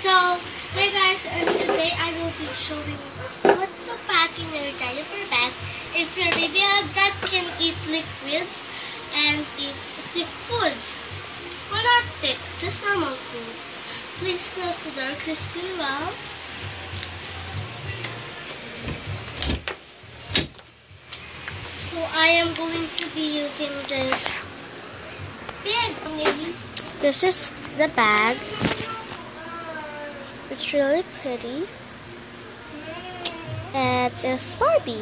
So, hey guys, today I will be showing what to pack in your diaper bag if your baby that can eat liquids and eat thick foods. Well, not thick, just normal food. Please close the door, Christine. Well, so I am going to be using this bag. This is the bag. It's really pretty. And it's Barbie.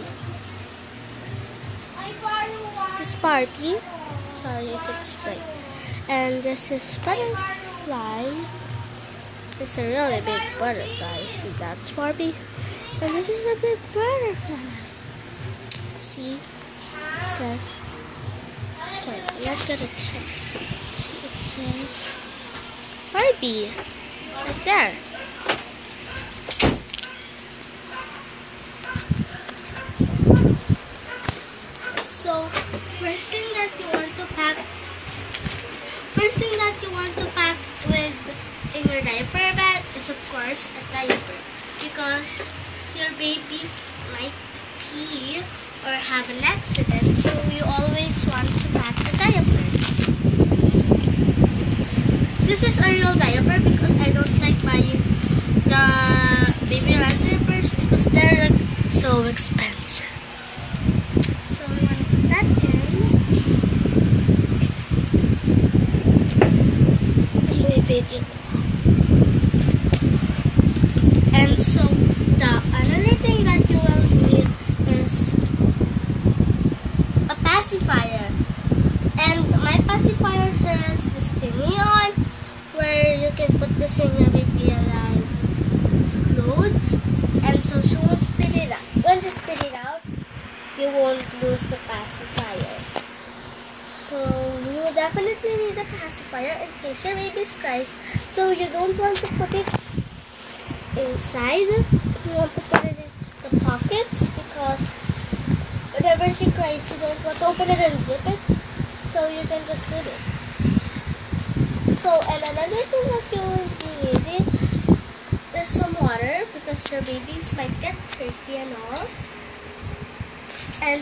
This is Barbie. Sorry if it's bright. And this is Butterfly. It's a really big butterfly. See, that's Barbie. And this is a big butterfly. See, it says. Okay, let's get a pen. See, it says Barbie. Right there. So, first thing that you want to pack with in your diaper bag is of course a diaper, because your babies might pee or have an accident, so you always want to pack a diaper. This is a real diaper because I don't like buying the baby life diapers because they're like so expensive. So we want to put that in. And so another thing that you will need is a pacifier. And my pacifier has this thingy on where you can put this in your baby alive's clothes, and so she won't spit it out. When you spit it out, you won't lose the pacifier. So you will definitely need a pacifier in case your baby cries. So you don't want to put it inside. You want to put it in the pockets because whenever she cries, you don't want to open it and zip it. So you can just do this. So, and another thing that you will be needing is some water because your babies might get thirsty and all. And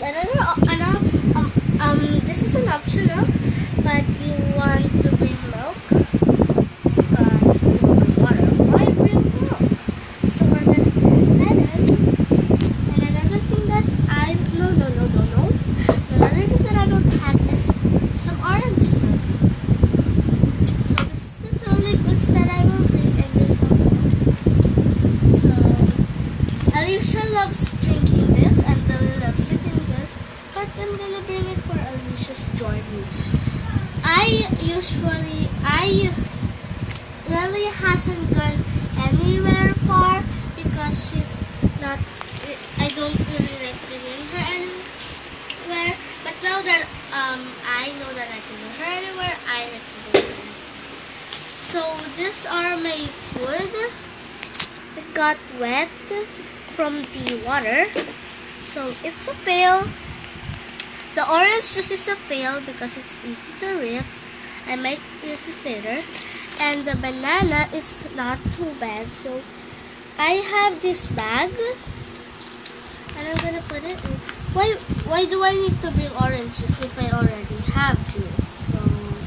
this is an optional, but you want to bring milk because you want water. Why bring milk? So we're gonna put that in. And another thing that Another thing that I will pack is some orange juice. So this is the two liquids that I will bring in this also. So Alicia loves drinking this and Lily loves drinking this, but I'm gonna bring it for Alicia's Jordan. Lily hasn't gone anywhere far because she's not. I don't really like bringing her anywhere. But now that I know that I can bring her anywhere, I like to bring her anywhere. So these are my food. It got wet from the water, so it's a fail. The orange juice is a fail because it's easy to rip. I might use this later. And the banana is not too bad. So I have this bag and I'm gonna put it in. Why do I need to bring orange juice if I already have juice? So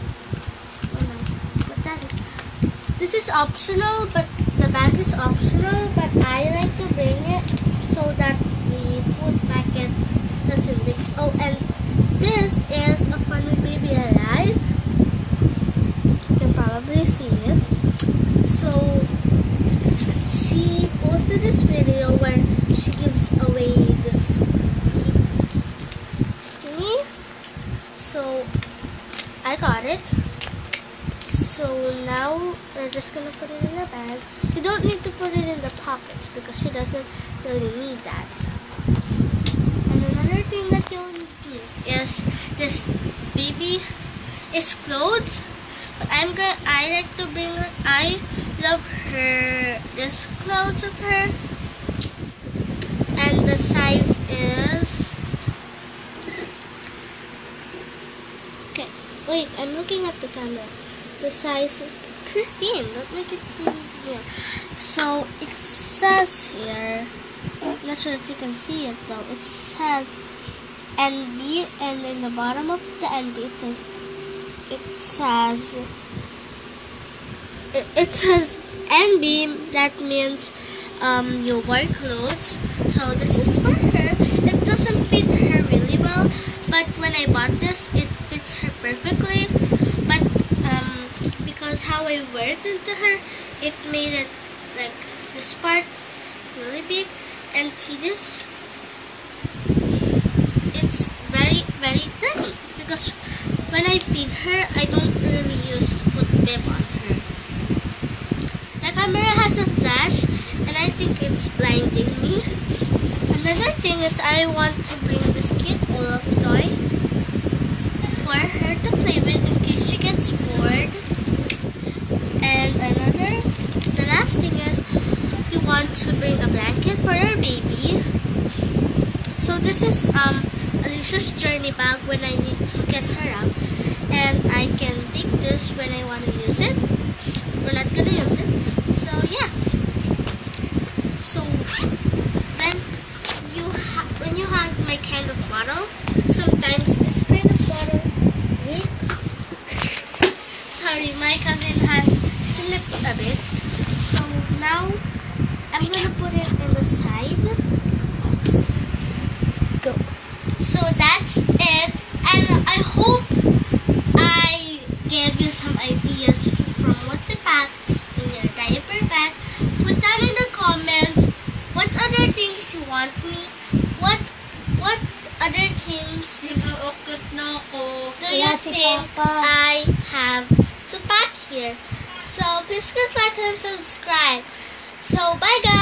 put that in. This is optional, but the bag is optional, but I like to bring it so that the food packet doesn't leak. Oh, and this is a Fun with Baby Alive. You can probably see it. So she posted this video where she gives away this thingy. So I got it. So now we're just gonna put it in a bag. You don't need to put it in the pockets because she doesn't really need that. And another thing that you'll need is this baby is clothes. But I like to bring her. I love her. This clothes of her, and the size is. Okay, wait. I'm looking at the camera. The size is Christine, don't make it too near. So it says here, I'm not sure if you can see it though. It says NB, and in the bottom of the NB it says NB. That means you wear clothes. So this is for her. It doesn't fit her really well, but when I bought this, it fits her perfectly. But because how I wear it into her, it made it like this part really big. And see this? It's very tiny, because when I feed her, I don't really use to put bib on her. The camera has a flash, and I think it's blinding me. Another thing is I want to bring this cute Olaf toy for her to play with in case she gets bored. And the last thing is you want to bring a blanket for your baby. So this is Alicia's journey bag when I need to get her up, and I can take this when I want to use it. We're not gonna use it, so yeah. So then when you have my kind of bottle, sometimes this kind of bottle leaks. Sorry, my cousin has slipped a bit. So now I'm gonna put it on the side. Go. So that's it, and I hope I gave you some ideas from what to pack in your diaper bag. Put down in the comments what other things you want me. What other things do you think I have to pack here? So please click like and subscribe. So bye guys.